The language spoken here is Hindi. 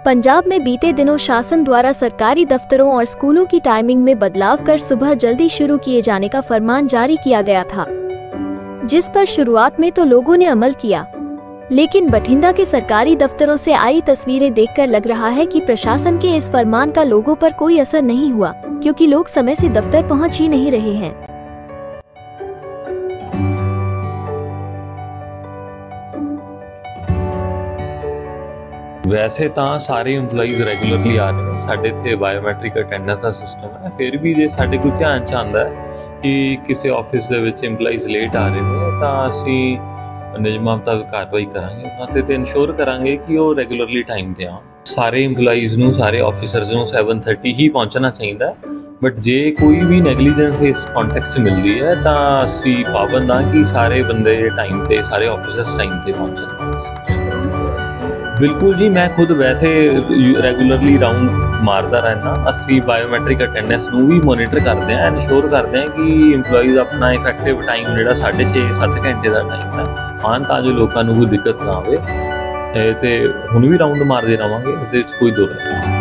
पंजाब में बीते दिनों शासन द्वारा सरकारी दफ्तरों और स्कूलों की टाइमिंग में बदलाव कर सुबह जल्दी शुरू किए जाने का फरमान जारी किया गया था, जिस पर शुरुआत में तो लोगों ने अमल किया, लेकिन बठिंडा के सरकारी दफ्तरों से आई तस्वीरें देखकर लग रहा है कि प्रशासन के इस फरमान का लोगों पर कोई असर नहीं हुआ, क्योंकि लोग समय से दफ्तर पहुंच ही नहीं रहे हैं। वैसे तो सारे इंपलॉइज रेगुलरली आ रहे हैं, साढ़े इत्थे बायोमैट्रिक अटेंडेंस का सिस्टम है। फिर भी जे साढ़े कोई ध्यान च आंदा है कि किसी ऑफिस दे विच इंपलॉइज लेट आ रहे हैं तो असीं नियमां मुताबिक कार्रवाई करांगे, उन्हां ते इंश्योर करांगे कि वो रेगुलरली टाइम ते आउण। सारे इंपलॉइज नूं, सारे ऑफिसर्स नूं 7:30 ही पहुंचना चाहिए, बट जे कोई भी नैगलीजेंस इस कॉन्टैक्ट से मिलती है तो असीं पाबंद हाँ कि सारे बंदे टाइम ते, सारे ऑफिसर्स टाइम ते पहुंचन। बिल्कुल जी, मैं खुद वैसे रेगुलरली राउंड मारता रहना। असी बायोमैट्रिक अटेंडेंस नूं भी मोनीटर करते हैं, इंश्योर करते हैं कि इंपलॉइज अपना इफैक्टिव टाइम जो 6.5-7 घंटे का टाइम है आन, तां जो लोगों को कोई दिक्कत ना आए। तो हुण भी राउंड मारते रहांगे, कोई दो नहीं।